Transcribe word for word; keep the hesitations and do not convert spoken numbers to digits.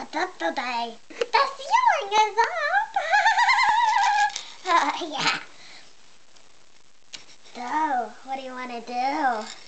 up today. The ceiling is up. uh, yeah. So, what do you want to do?